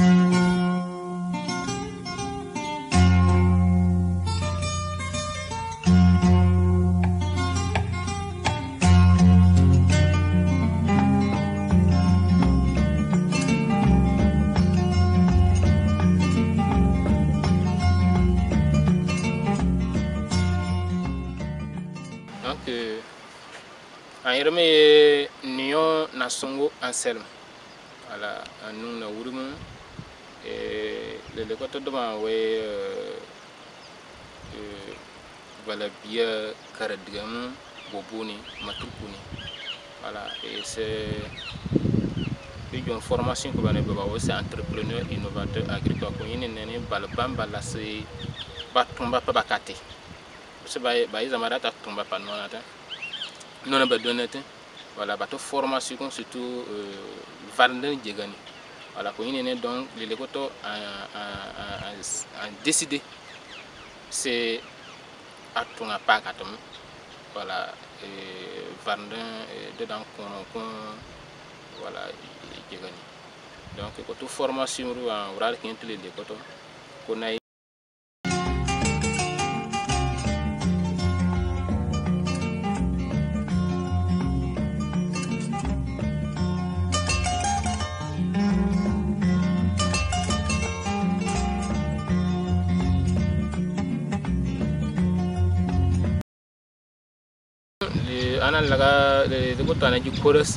Ireme Nyon Nasongo Anselme. Voilà, nous na wurimu le côté de ma voilà bien Karadigam Boboni Matukuni. Voilà, et c'est une formation que vous c'est entrepreneur innovateur agricole. Vous avez balbam balasé batumba pa bakate. C'est ba izamarata tumba pa nonata. Non a besoin voilà bateau formation surtout Varden Djegani voilà pour une donc les coteaux a décidé c'est à ton appart voilà Varden dedans voilà Djegani donc coteau formation en oral qui entre les coteaux qu'on a anan laga de ko tane ju chorus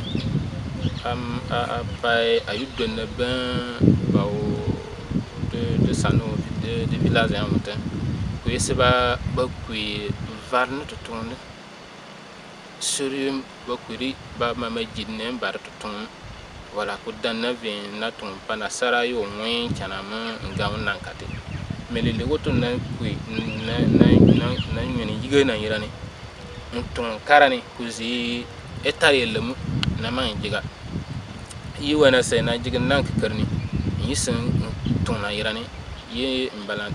ayud de ben ba de sano de village en montagne ko yeseba ba kui varne to tonne surim ba kuri ba mama jinne bar to ton voilà ko danna vin na ton pana sara yo moyen chanama ngam nankate mais le woto na kui na nyeni yiga na yirani ton karani kuzi etari lemu na man jiga yi wana sai na jigin nan karni yi sun ton na yirani yi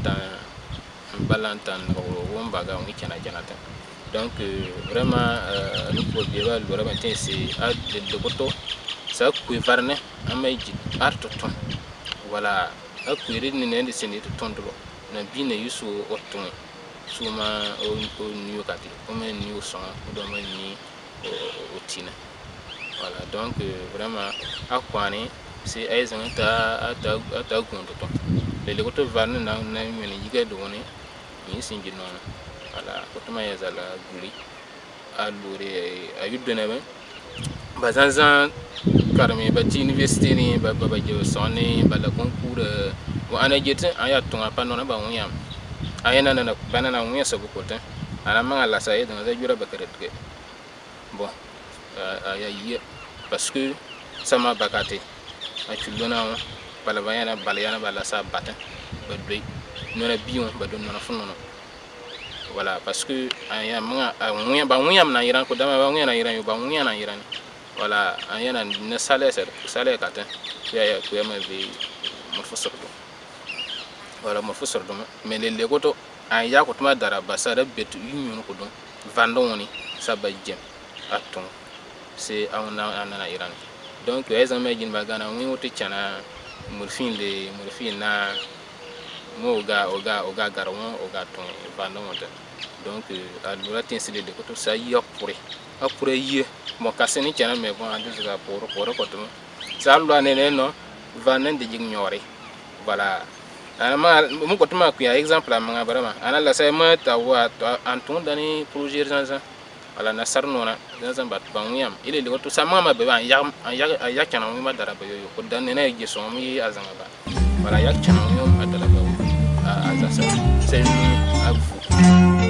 mbalantan won baga on kena janata donc vraiment le problème le vraiment c'est à de boto ça ku varne amay ji arto ton voilà a ku rini ne ndisini ton do na bine yusu oton suma o new kati comme new son do mani o tina voilà donc vraiment akwani c'est aizan ta gondo to le ko to varne na meni yiga do ne ni singi non voilà ko to ma yazala guli alure ayudena ba bazanzan karmi bati université ni baba jo sonné bala concours wa ana jete aya tonga panona ba wonyam ayana na banana wonyam sabu kote ana manga la saye dans za jura bakaret bon aya yi parce que ça m'a bakaté a tulona bala bayana balayana bala sa batin ba doy nona bion ba don nona funono voilà parce que aya manga wonyam na iran ko dama ba wonyam na iran yo ba wonyam na iran voilà ayana na salaire kata ya ko yama be morfo sordo voilà morfo sordo mais les goto aya ko tuma dara basara betu union ko don vandoni sabajem aton c'est na iran donc les amis jin bagana wi wote chana morfine na oga garon oga ton vandon donc à l'oratin c'est de goto ça y après y mon casseni chana mais bon déjà pour côté ça lo ané non vanen de ignorer voilà ama mo ko tuma ku ya exemple ama barama ana la say ma ta wa anton dani projet zanza ala na sarnona zanza bat banguyam ile le to sama ma be ya chana mo ma dara ba yo ko dan ne ye so mo yi azanga ba voilà ya chana mo ma dara ba azasa c'est à vous